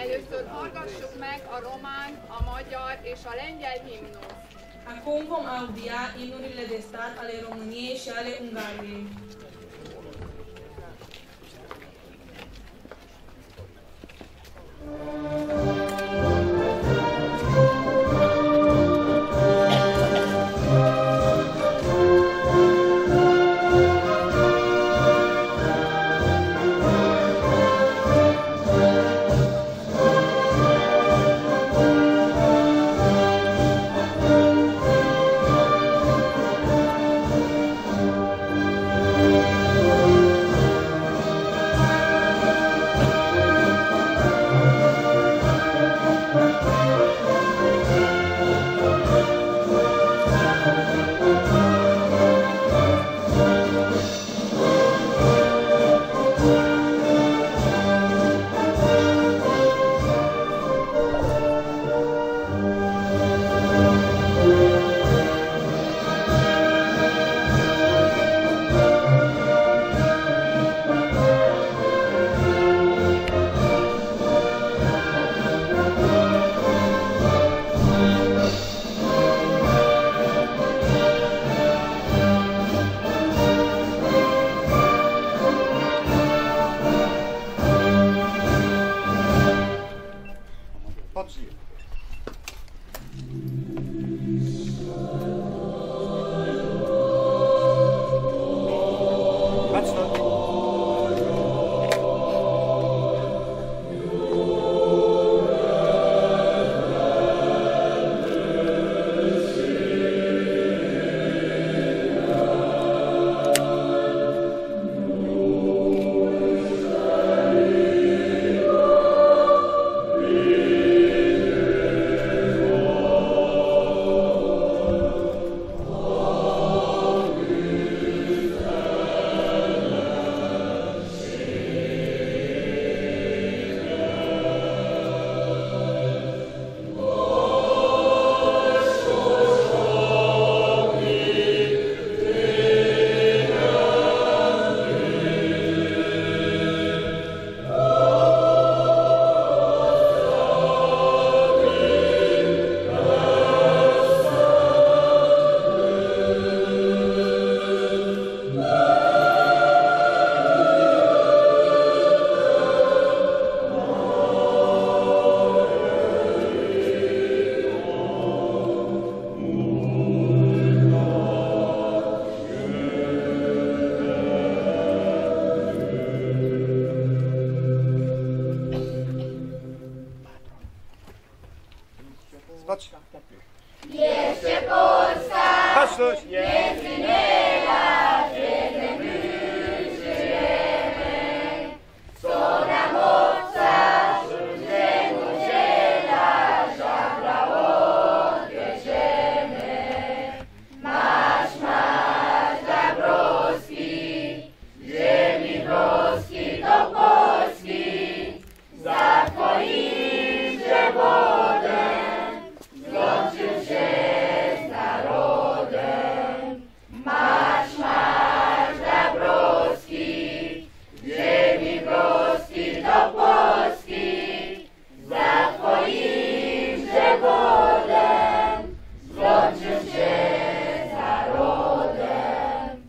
Először hallgassuk meg a román, a magyar és a lengyel himnusz. Acum vom audia imnurile de stat ale României și ale Ungariei. Jeszcze Polska, Patrz, między nieba, piękne żyjemy, co nam Ojca różnego dziela, żagla odbierzemy. Masz dla Broski, ziemi Broski do Polski, za Twoim żywodem złączył się z narodem. Masz dla Broski, ziemi Broski do Polski, za Twoim żywodem złączył się z narodem.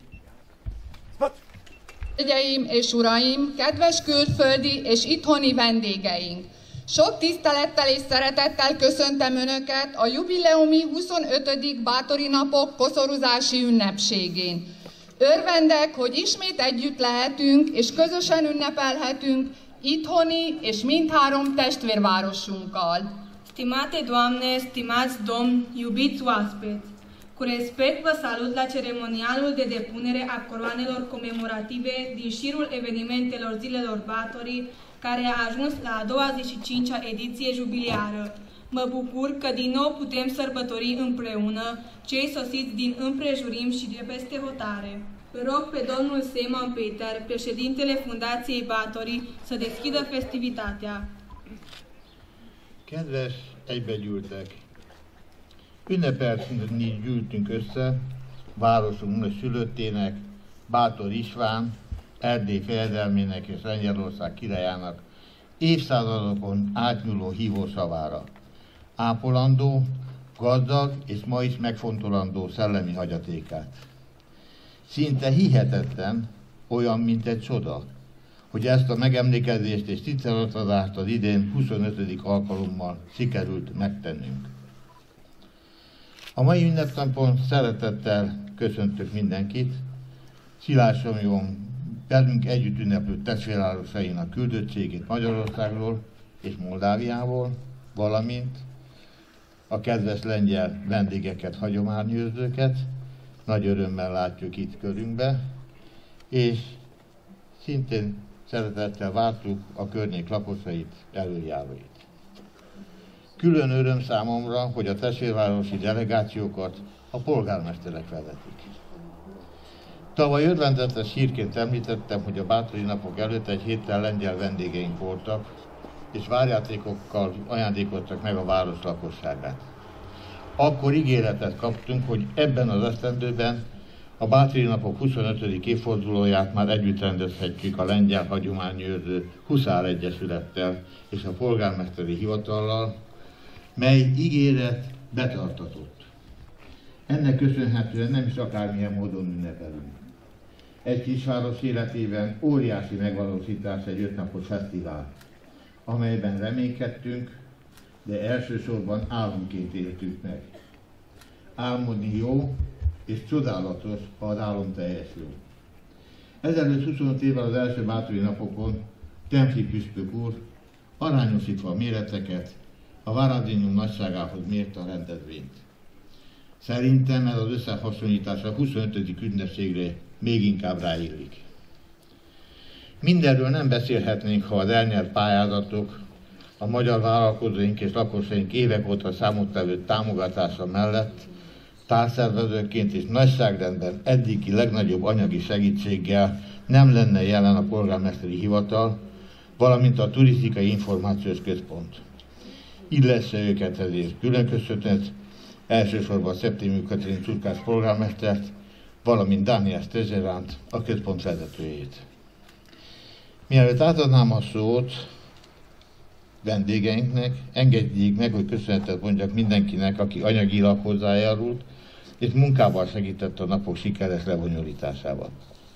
Hölgyeim és uraim, kedves külföldi és itthoni vendégeink! Sok tisztelettel és szeretettel köszöntöm Önöket a jubileumi 25. Bátori Napok koszoruzási ünnepségén. Örvendek, hogy ismét együtt lehetünk és közösen ünnepelhetünk itthoni és mindhárom testvérvárosunkkal. Stimate doamne, stimați domni, iubiți oaspeți! Cu respect vă salut la ceremonialul de depunere a coroanelor comemorative din șirul evenimentelor Zilelor Batorii, care a ajuns la a 25-a ediție jubiliară. Mă bucur că din nou putem sărbători împreună cei sosiți din împrejurim și de peste hotare. Rog pe domnul Simon Peter, președintele Fundației Bátori, să deschidă festivitatea. Kedves egybegyűltek! Ünnepelni gyűltünk össze városunk szülöttének, Bátor István, Erdély fejedelmének és Lengyelország királyának évszázadokon átnyúló hívószavára. Ápolandó, gazdag és ma is megfontolandó szellemi hagyatékát. Szinte hihetetlen, olyan, mint egy csoda, hogy ezt a megemlékezést és tiszteletadást az idén 25. alkalommal sikerült megtennünk. A mai ünnepnapon szeretettel köszöntök mindenkit, Szilágy Somlyón velünk együtt ünneplő testvérvárosainak küldöttségét Magyarországról és Moldáviából, valamint a kedves lengyel vendégeket, hagyományőrzőket, nagy örömmel látjuk itt körünkbe, és szintén szeretettel vártuk a környék lakosait, elöljáróit. Külön öröm számomra, hogy a testvérvárosi delegációkat a polgármesterek vezetik. Tavaly örvendetes hírként említettem, hogy a Bátori napok előtt egy héttel lengyel vendégeink voltak, és várjátékokkal ajándékoztak meg a város lakosságát. Akkor ígéretet kaptunk, hogy ebben az esztendőben a Bátori napok 25. évfordulóját már együtt rendezhetjük a lengyel hagyományőrző Huszáregyesülettel és a polgármesteri hivatallal, mely ígéret betartatott. Ennek köszönhetően nem is akármilyen módon ünnepelünk. Egy kisváros életében óriási megvalósítás egy 5 napos fesztivál, amelyben reménykedtünk, de elsősorban álomként éltük meg. Álmodni jó, és csodálatos, ha az álom teljesül. Ezelőtt 25 évvel az első bátori napokon Templi püspök úr arányosítva a méreteket a Varadinum nagyságához mérte a rendezvényt. Szerintem ez az összehasonlítás a 25. ünnepségre még inkább ráillik. Mindenről nem beszélhetnénk, ha az elnyert pályázatok, a magyar vállalkozóink és lakosaink évek óta számottevő támogatása mellett társszervezőként és nagyságrendben eddigi legnagyobb anyagi segítséggel nem lenne jelen a polgármesteri hivatal, valamint a turisztikai információs központ. Illesse őket ezért külön köszönet, elsősorban Szeptémű Katalin Csurkás polgármestert, valamint Dániel Stezseránt, a központ vezetőjét. Mielőtt átadnám a szót vendégeinknek, engedjék meg, hogy köszönetet mondjak mindenkinek, aki anyagilag hozzájárult, és munkával segített a napok sikeres lebonyolításában.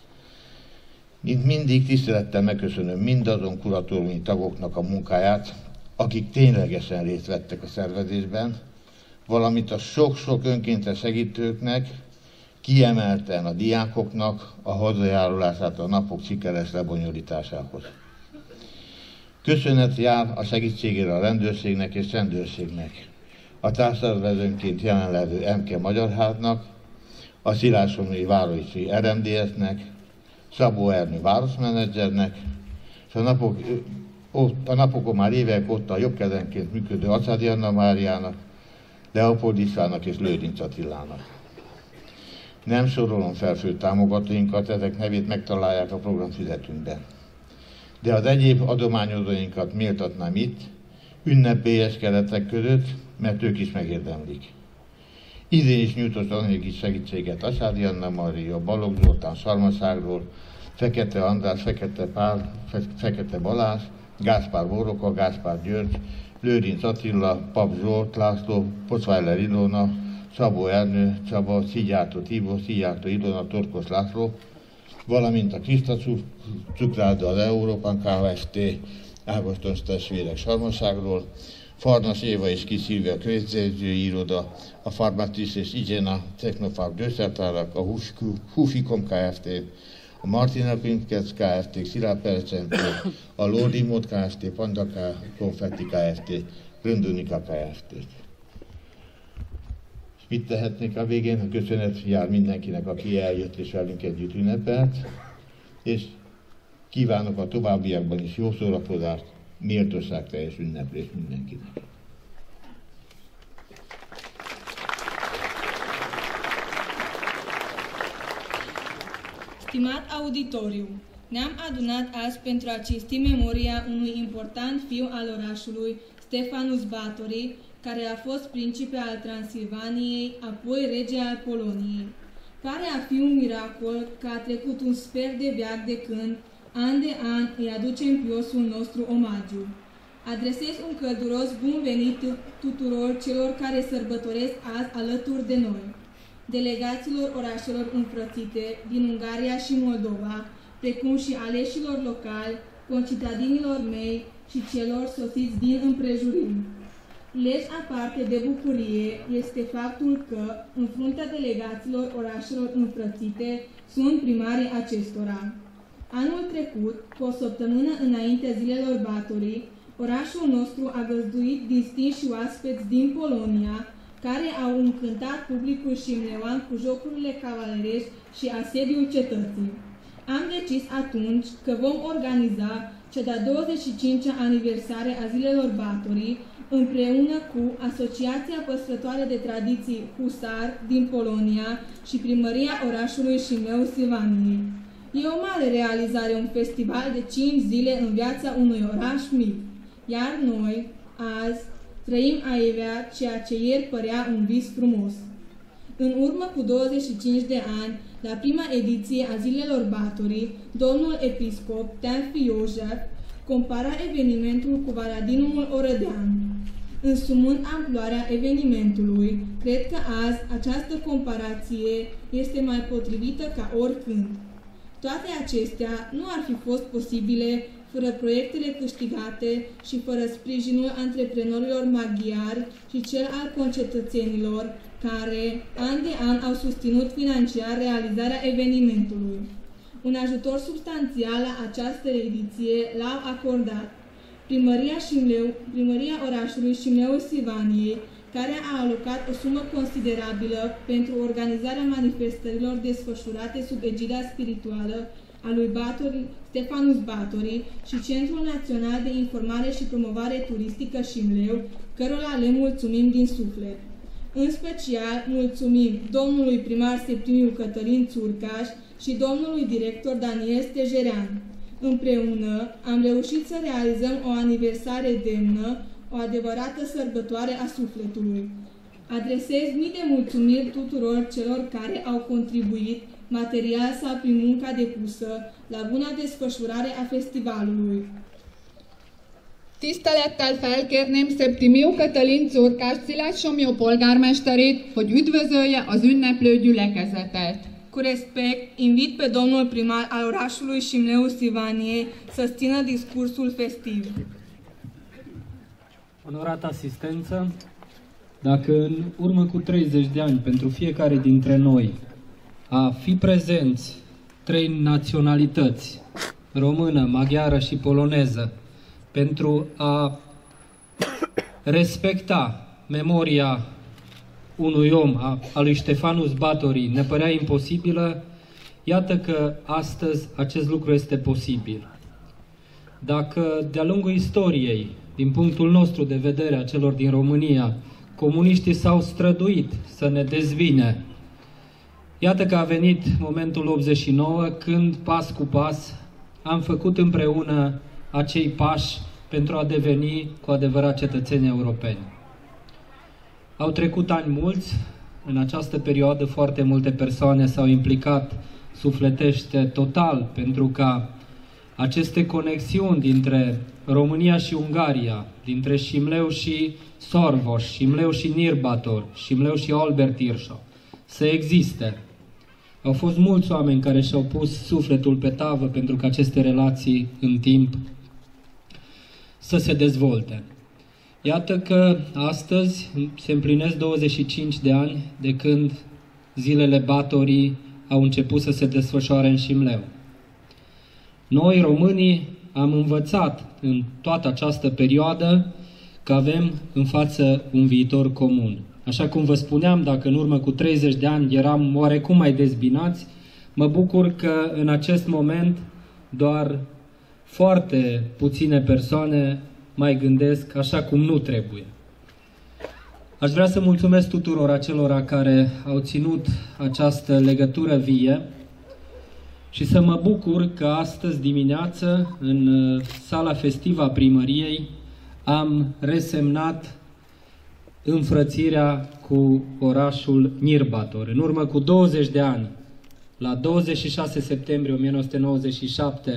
Mint mindig tisztelettel megköszönöm mindazon kuratóriumi tagoknak a munkáját, akik ténylegesen részt vettek a szervezésben, valamint a sok-sok önkéntes segítőknek, kiemelten a diákoknak a hozzájárulását a napok sikeres lebonyolításához. Köszönet jár a segítségére a rendőrségnek és rendőrségnek, a társszervezőnként jelenlevő MK Magyarháznak, a Szilágysomlyói Városi RMDS-nek, Szabó Ernő városmenedzsernek, és a napokon már évek óta jobbkezenként működő Acádi Anna Máriának, Leopold Istvánnak és Lőrinc Attilának. Nem sorolom fel fő támogatóinkat, ezek nevét megtalálják a programfüzetünkben. De az egyéb adományozóinkat méltatnám itt, ünnepélyes keretek között, mert ők is megérdemlik. Idén is nyújtott anyagi segítséget Acádi Anna Mária, Balogh Zoltán Sarmaságról, Fekete András, Fekete Pál, Fekete Balázs, Gáspár Bóroka, Gáspár György, Lőrinc Attila, Pap Zsolt László, Poczweiler Ilona, Szabó Ernő, Csaba, Szijjártó Tibor, Szijjártó Ilona, Torkos László, valamint a Kriszta Cukráda, az Európán Kft. Ágoston testvérek Sarmaságról, Farnas Éva és Kis Szilvia közjegyzői iroda, a Farmatis és Igena Technofarm gyógyszertárak, a Hufikom Kft., a Martina Pinkec Kft., Szilárd Perecentő, a Lordimód Kft., Panda Konfetti Kft., Gröndunika Kft. És mit tehetnék a végén? A köszönet jár mindenkinek, aki eljött és velünk együtt ünnepelt, és kívánok a továbbiakban is jó szórakozást, méltóságteljes ünneplést mindenkinek. Stimat auditoriu, ne-am adunat azi pentru a cinsti memoria unui important fiu al orașului, Stefanus Bátori, care a fost principe al Transilvaniei, apoi rege al Poloniei. Pare a fi un miracol că a trecut un sfert de veac de când, an de an, îi aducem piosul nostru omagiu. Adresez un călduros bun venit tuturor celor care sărbătoresc azi alături de noi, delegaților orașelor înfrățite din Ungaria și Moldova, precum și aleșilor locali, concitadinilor mei și celor sosiți din împrejurimi. Legi aparte de bucurie este faptul că, în fruntea delegaților orașelor înfrățite, sunt primarii acestora. Anul trecut, cu o săptămână înainte zilelor Batorii, orașul nostru a găzduit distinși oaspeți din Polonia, care au încântat publicul șimleoan cu jocurile cavalerești și asediul cetății. Am decis atunci că vom organiza cea de-a 25-a aniversare a zilelor Batorii împreună cu Asociația Păstrătoare de Tradiții Husar din Polonia și Primăria orașului Șimleu-Silvaniei. E o mare realizare un festival de 5 zile în viața unui oraș mic, iar noi, azi, trăim aievea ceea ce ieri părea un vis frumos. În urmă cu 25 de ani, la prima ediție a Zilelor Batorii, domnul episcop Teanfi Iosef compara evenimentul cu Varadinul Orădean. Însumând amploarea evenimentului, cred că azi această comparație este mai potrivită ca oricând. Toate acestea nu ar fi fost posibile fără proiectele câștigate și fără sprijinul antreprenorilor maghiari și cel al concetățenilor, care, an de an, au susținut financiar realizarea evenimentului. Un ajutor substanțial la această ediție l-au acordat Primăria orașului Șimleu-Silvaniei, care a alocat o sumă considerabilă pentru organizarea manifestărilor desfășurate sub egida spirituală a lui Stefanus Batorii și Centrul Național de Informare și Promovare Turistică Șimleu, cărora le mulțumim din suflet. În special, mulțumim domnului primar Septimiu Cătălin Țurcaș și domnului director Daniel Stejerean. Împreună am reușit să realizăm o aniversare demnă, o adevărată sărbătoare a sufletului. Adresez mii de mulțumiri tuturor celor care au contribuit material sau prin munca depusă la buna desfășurare a festivalului. Tisztelettel felkérném Septimiu Katalin Czurkás Szilágyssomlyó polgármesterét, hogy üdvözölje az ünneplő gyülekezetet. Cu respect, invit pe domnul primar al orașului Șimleu-Silvaniei să țină discursul festiv. Onorată asistență, dacă în urmă cu 30 de ani pentru fiecare dintre noi a fi prezenți 3 naționalități, română, maghiară și poloneză, pentru a respecta memoria unui om, a lui Stefanus Batorii, ne părea imposibilă, iată că astăzi acest lucru este posibil. Dacă de-a lungul istoriei, din punctul nostru de vedere a celor din România, comuniștii s-au străduit să ne dezvine, iată că a venit momentul 89, când pas cu pas am făcut împreună acei pași pentru a deveni cu adevărat cetățeni europeni. Au trecut ani mulți, în această perioadă foarte multe persoane s-au implicat sufletește total pentru ca aceste conexiuni dintre România și Ungaria, dintre Șimleu și Sorvos, Șimleu și Nirbator, Șimleu și Albertirșo, să existe. Au fost mulți oameni care și-au pus sufletul pe tavă pentru că aceste relații în timp să se dezvolte. Iată că astăzi se împlinesc 25 de ani de când zilele Batorii au început să se desfășoare în Șimleu. Noi, românii, am învățat în toată această perioadă că avem în față un viitor comun. Așa cum vă spuneam, dacă în urmă cu 30 de ani eram oarecum mai dezbinați, mă bucur că în acest moment doar foarte puține persoane mai gândesc așa cum nu trebuie. Aș vrea să mulțumesc tuturor acelora care au ținut această legătură vie și să mă bucur că astăzi dimineață, în sala festivă a primăriei, am resemnat înfrățirea cu orașul Nirbator. În urmă cu 20 de ani, la 26 septembrie 1997,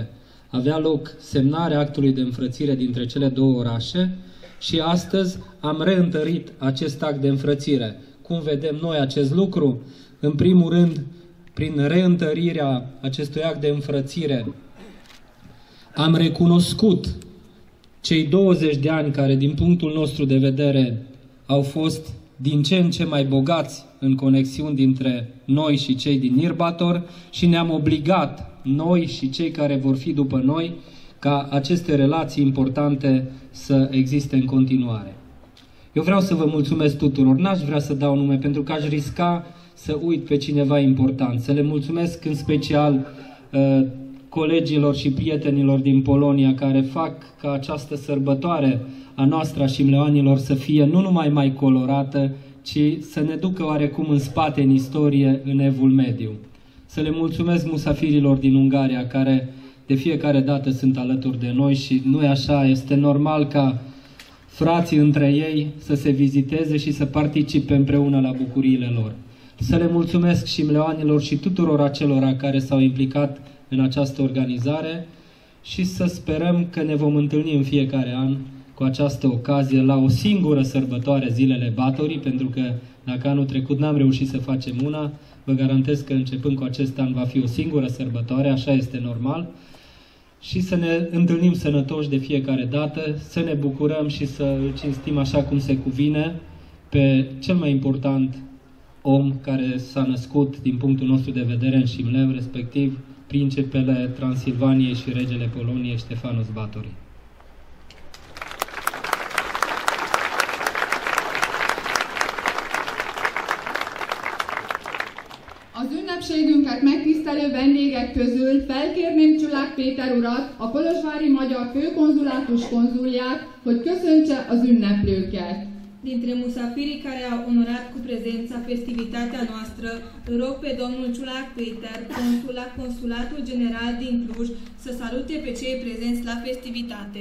avea loc semnarea actului de înfrățire dintre cele două orașe și astăzi am reîntărit acest act de înfrățire. Cum vedem noi acest lucru? În primul rând, prin reîntărirea acestui act de înfrățire, am recunoscut cei 20 de ani care, din punctul nostru de vedere, au fost din ce în ce mai bogați în conexiuni dintre noi și cei din Nirbator și ne-am obligat, noi și cei care vor fi după noi, ca aceste relații importante să existe în continuare. Eu vreau să vă mulțumesc tuturor, n-aș vrea să dau nume pentru că aș risca să uit pe cineva important. Să le mulțumesc în special colegilor și prietenilor din Polonia care fac ca această sărbătoare a noastră a șimleoanilor să fie nu numai mai colorată, ci să ne ducă oarecum în spate în istorie, în Evul Mediu. Să le mulțumesc musafirilor din Ungaria care de fiecare dată sunt alături de noi și nu e așa, este normal ca frații între ei să se viziteze și să participe împreună la bucuriile lor. Să le mulțumesc șimleoanilor și tuturor acelora care s-au implicat în această organizare și să sperăm că ne vom întâlni în fiecare an cu această ocazie la o singură sărbătoare, Zilele Batorii, pentru că dacă anul trecut n-am reușit să facem una, vă garantez că începând cu acest an va fi o singură sărbătoare, așa este normal, și să ne întâlnim sănătoși de fiecare dată, să ne bucurăm și să îl cinstim așa cum se cuvine pe cel mai important om care s-a născut din punctul nostru de vedere în Șimleu, respectiv Principele Transilvaniei și Regele Poloniei Ștefanus Báthory. Az ünnepségünket megtisztelő vendégek közül felkérném Csulák Péter urat, a kolozsvári magyar főkonzulátus konzulját, hogy köszöntse az ünneplőket. Dintre musafirii care au onorat cu prezența festivitatea noastră, îl rog pe domnul Csulák Péter, consul la Consulatul General din Cluj, să salute pe cei prezenți la festivitate.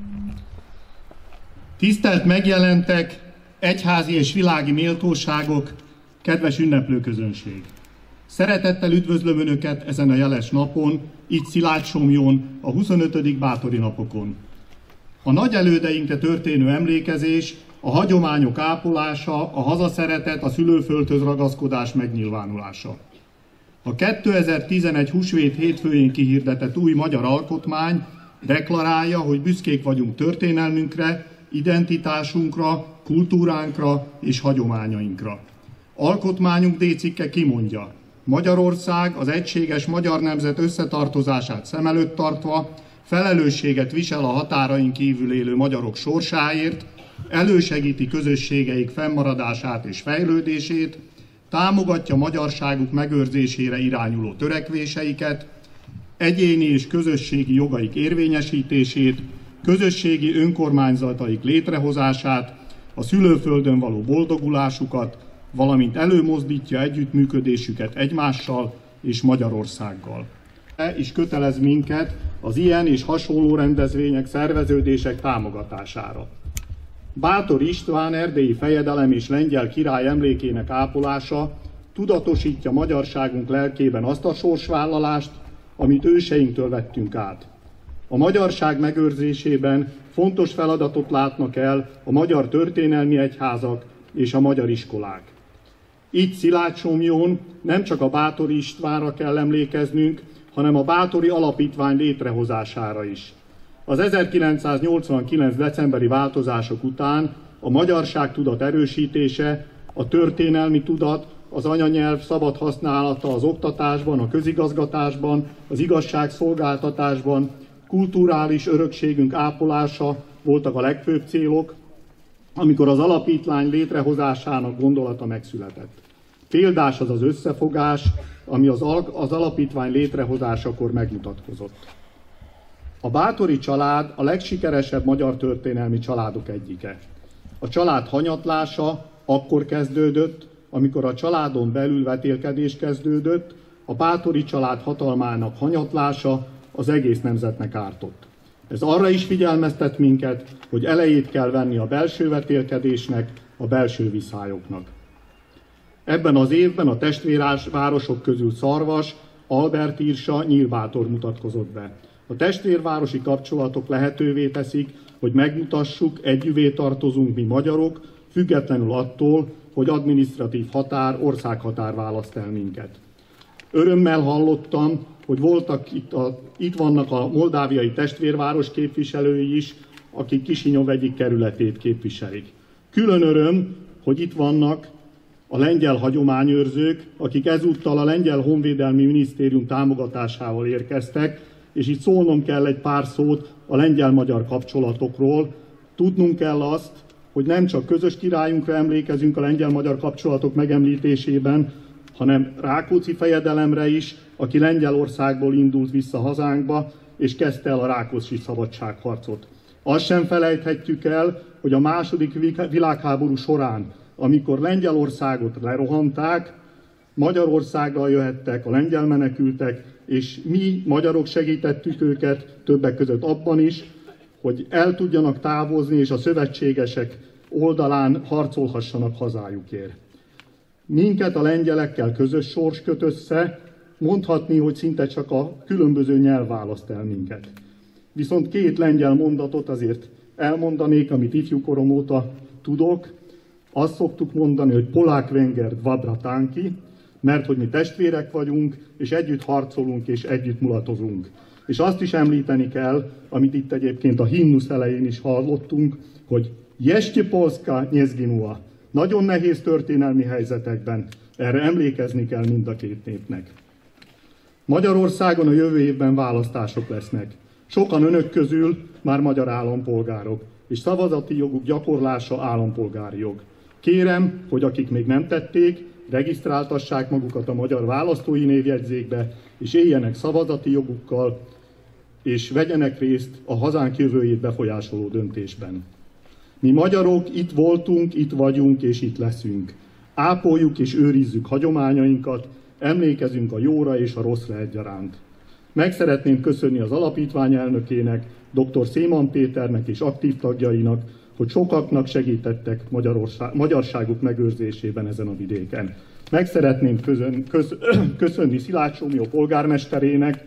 Tisztelt megjelentek, egyházi és világi méltóságok, kedves ünneplőközönség! Szeretettel üdvözlöm Önöket ezen a jeles napon, itt Szilágysomlyón, a 25. Bátori napokon. A nagy elődeinkre történő emlékezés, a hagyományok ápolása, a hazaszeretet, a szülőföldhöz ragaszkodás megnyilvánulása. A 2011 húsvét hétfőjén kihirdetett új magyar alkotmány deklarálja, hogy büszkék vagyunk történelmünkre, identitásunkra, kultúránkra és hagyományainkra. Alkotmányunk D-cikke kimondja: Magyarország az egységes magyar nemzet összetartozását szem előtt tartva felelősséget visel a határain kívül élő magyarok sorsáért, elősegíti közösségeik fennmaradását és fejlődését, támogatja magyarságuk megőrzésére irányuló törekvéseiket, egyéni és közösségi jogaik érvényesítését, közösségi önkormányzataik létrehozását, a szülőföldön való boldogulásukat, valamint előmozdítja együttműködésüket egymással és Magyarországgal. És kötelez minket az ilyen és hasonló rendezvények, szerveződések támogatására. Báthori István erdélyi fejedelem és lengyel király emlékének ápolása tudatosítja magyarságunk lelkében azt a sorsvállalást, amit őseinktől vettünk át. A magyarság megőrzésében fontos feladatot látnak el a magyar történelmi egyházak és a magyar iskolák. Itt Szilágysomlyón nem csak a Báthori Istvánra kell emlékeznünk, hanem a Báthori Alapítvány létrehozására is. Az 1989. decemberi változások után a magyarság tudat erősítése, a történelmi tudat, az anyanyelv szabad használata az oktatásban, a közigazgatásban, az igazságszolgáltatásban, kulturális örökségünk ápolása voltak a legfőbb célok, amikor az alapítvány létrehozásának gondolata megszületett. Példás az az összefogás, ami az alapítvány létrehozásakor megmutatkozott. A Báthori család a legsikeresebb magyar történelmi családok egyike. A család hanyatlása akkor kezdődött, amikor a családon belül vetélkedés kezdődött, a Báthori család hatalmának hanyatlása az egész nemzetnek ártott. Ez arra is figyelmeztet minket, hogy elejét kell venni a belső vetélkedésnek, a belső viszályoknak. Ebben az évben a testvérvárosok közül Szarvas, Albert Irsa, Nyírbátor mutatkozott be. A testvérvárosi kapcsolatok lehetővé teszik, hogy megmutassuk, együvé tartozunk mi magyarok, függetlenül attól, hogy adminisztratív határ, országhatár választ el minket. Örömmel hallottam, hogy voltak itt vannak a moldáviai testvérváros képviselői is, akik Kisinyov egyik kerületét képviselik. Külön öröm, hogy itt vannak a lengyel hagyományőrzők, akik ezúttal a Lengyel Honvédelmi Minisztérium támogatásával érkeztek, és itt szólnom kell egy pár szót a lengyel-magyar kapcsolatokról. Tudnunk kell azt, hogy nem csak közös királyunkra emlékezünk a lengyel-magyar kapcsolatok megemlítésében, hanem Rákóczi fejedelemre is, aki Lengyelországból indult vissza hazánkba, és kezdte el a rákóczi szabadságharcot. Azt sem felejthetjük el, hogy a második világháború során, amikor Lengyelországot lerohanták, Magyarországra jöhettek a lengyel menekültek, és mi, magyarok segítettük őket, többek között abban is, hogy el tudjanak távozni, és a szövetségesek oldalán harcolhassanak hazájukért. Minket a lengyelekkel közös sors köt össze, mondhatni, hogy szinte csak a különböző nyelv választ el minket. Viszont két lengyel mondatot azért elmondanék, amit ifjúkorom óta tudok. Azt szoktuk mondani, hogy Polák Wenger dwa bratanki, mert hogy mi testvérek vagyunk, és együtt harcolunk, és együtt mulatozunk. És azt is említeni kell, amit itt egyébként a himnusz elején is hallottunk, hogy Jeszcze Polska nie zginęła. Nagyon nehéz történelmi helyzetekben erre emlékezni kell mind a két népnek. Magyarországon a jövő évben választások lesznek. Sokan önök közül már magyar állampolgárok, és szavazati joguk gyakorlása állampolgári jog. Kérem, hogy akik még nem tették, regisztráltassák magukat a magyar választói névjegyzékbe, és éljenek szavazati jogukkal, és vegyenek részt a hazánk jövőjét befolyásoló döntésben. Mi magyarok itt voltunk, itt vagyunk és itt leszünk. Ápoljuk és őrizzük hagyományainkat, emlékezünk a jóra és a rosszra egyaránt. Meg szeretném köszönni az alapítvány elnökének, dr. Széman Péternek és aktív tagjainak, hogy sokaknak segítettek magyarságuk megőrzésében ezen a vidéken. Meg szeretném köszönni Szilágy Somlyó polgármesterének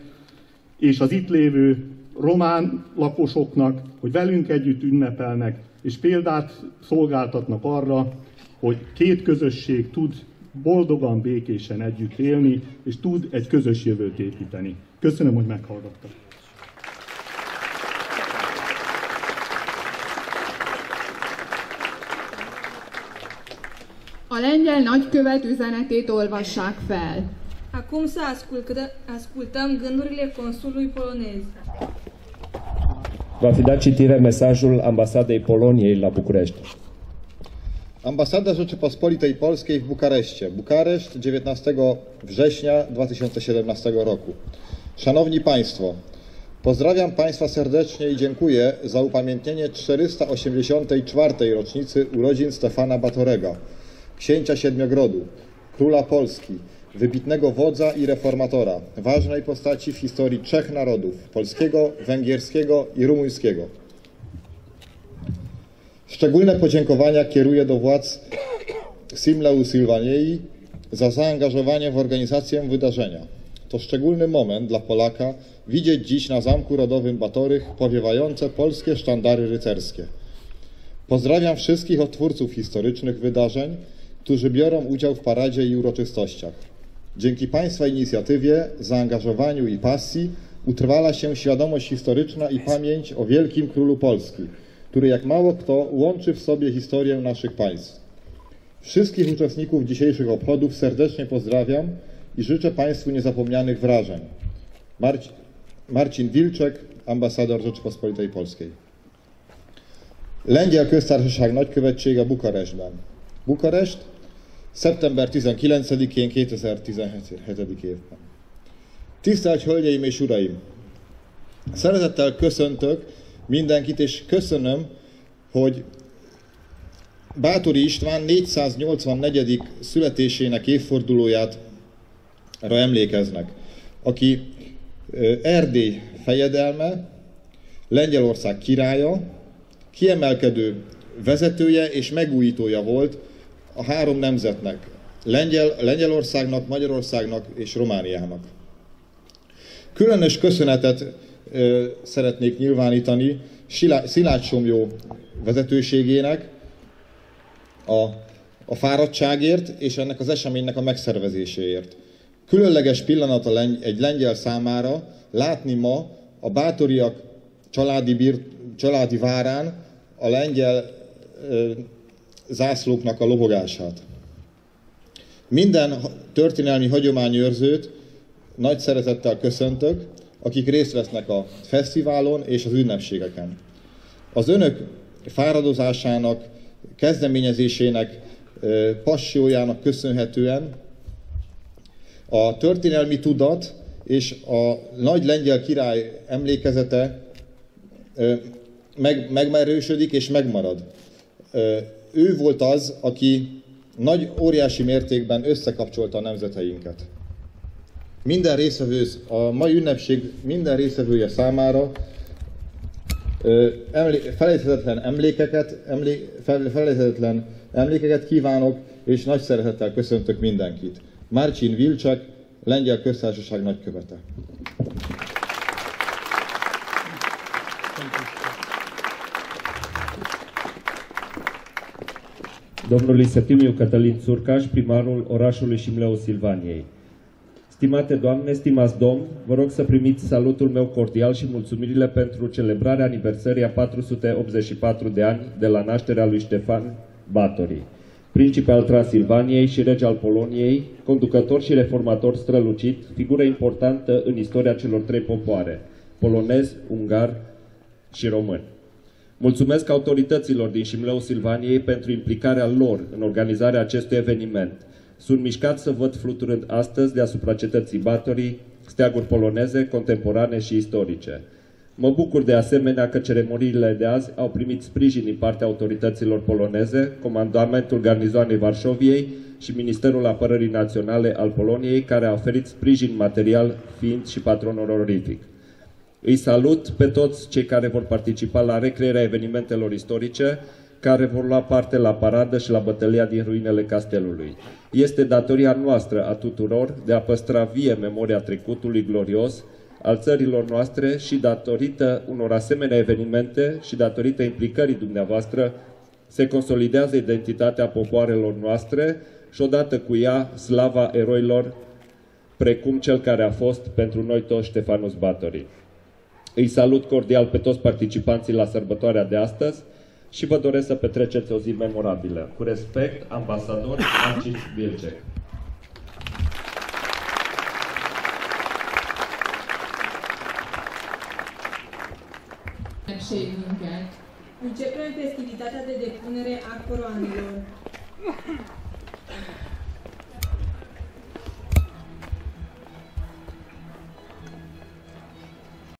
és az itt lévő román lakosoknak, hogy velünk együtt ünnepelnek, és példát szolgáltatnak arra, hogy két közösség tud boldogan, békésen együtt élni, és tud egy közös jövőt építeni. Köszönöm, hogy meghallgattak. A lengyel nagykövet üzenetét olvassák fel. Acum să ascultăm gândurile consulului polonez. Va fi dat citire mesajul ambasadei Poloniei la București. Ambasada Rzeczypospolitej Polskiej w Bukareszcie. Bukareszt, 19 września 2017 roku. Szanowni Państwo, pozdrawiam Państwa serdecznie i dziękuję za upamiętnienie 484. rocznicy urodzin Stefana Batorego, księcia Siedmiogrodu, króla Polski, wybitnego wodza i reformatora, ważnej postaci w historii trzech narodów, polskiego, węgierskiego i rumuńskiego. Szczególne podziękowania kieruję do władz Simleu Silvaniei za zaangażowanie w organizację wydarzenia. To szczególny moment dla Polaka widzieć dziś na Zamku Rodowym Batorych powiewające polskie sztandary rycerskie. Pozdrawiam wszystkich odtwórców historycznych wydarzeń, którzy biorą udział w paradzie i uroczystościach. Dzięki Państwa inicjatywie, zaangażowaniu i pasji utrwala się świadomość historyczna i pamięć o wielkim królu Polski, który jak mało kto łączy w sobie historię naszych państw. Wszystkich uczestników dzisiejszych obchodów serdecznie pozdrawiam i życzę Państwu niezapomnianych wrażeń. Marcin Wilczek, ambasador Rzeczypospolitej Polskiej. Lengyel Köztársaság Nagykövetsége Bukarestben. Bukarest, szeptember 19-én 2017 évben. Tisztelt Hölgyeim és Uraim! Szeretettel köszöntök mindenkit, és köszönöm, hogy Báthori István 484. születésének évfordulójára emlékeznek, aki Erdély fejedelme, Lengyelország királya, kiemelkedő vezetője és megújítója volt a három nemzetnek, Lengyelországnak, Magyarországnak és Romániának. Különös köszönetet szeretnék nyilvánítani Szilágy Somlyó vezetőségének a fáradtságért és ennek az eseménynek a megszervezéséért. Különleges pillanat egy lengyel számára látni ma a Báthoryak családi várán a lengyel zászlóknak a lobogását. Minden történelmi hagyományőrzőt nagy szeretettel köszöntök, akik részt vesznek a fesztiválon és az ünnepségeken. Az önök fáradozásának, kezdeményezésének, passiójának köszönhetően a történelmi tudat és a nagy lengyel király emlékezete megerősödik és megmarad. Ő volt az, aki óriási mértékben összekapcsolta a nemzeteinket. A mai ünnepség minden résztvevője számára felejthetetlen emlékeket kívánok, és nagy szeretettel köszöntök mindenkit. Marcin Wilczek, Lengyel Köztársaság nagykövete. Domnului Septimiu Cătălin Țurcaș, primarul orașului Șimleu Silvaniei. Stimate doamne, stimați domni, vă rog să primiți salutul meu cordial și mulțumirile pentru celebrarea aniversării a 484 de ani de la nașterea lui Ștefan Báthory, principe al Transilvaniei și rege al Poloniei, conducător și reformator strălucit, figură importantă în istoria celor trei popoare, polonez, ungar și român. Mulțumesc autorităților din Șimleu Silvaniei pentru implicarea lor în organizarea acestui eveniment. Sunt mișcat să văd fluturând astăzi deasupra cetății Báthory steaguri poloneze, contemporane și istorice. Mă bucur de asemenea că ceremoniile de azi au primit sprijin din partea autorităților poloneze, Comandamentul Garnizoanei Varșoviei și Ministerul Apărării Naționale al Poloniei, care a oferit sprijin material, fiind și patron onorific. Îi salut pe toți cei care vor participa la recrearea evenimentelor istorice, care vor lua parte la paradă și la bătălia din ruinele castelului. Este datoria noastră a tuturor de a păstra vie memoria trecutului glorios al țărilor noastre și datorită unor asemenea evenimente și datorită implicării dumneavoastră se consolidează identitatea popoarelor noastre și odată cu ea slava eroilor precum cel care a fost pentru noi toți Ștefanus Báthory. Îi salut cordial pe toți participanții la sărbătoarea de astăzi și vă doresc să petreceți o zi memorabilă. Cu respect, ambasador Marcin Wilczek. Începem festivitatea de depunere a coroanelor.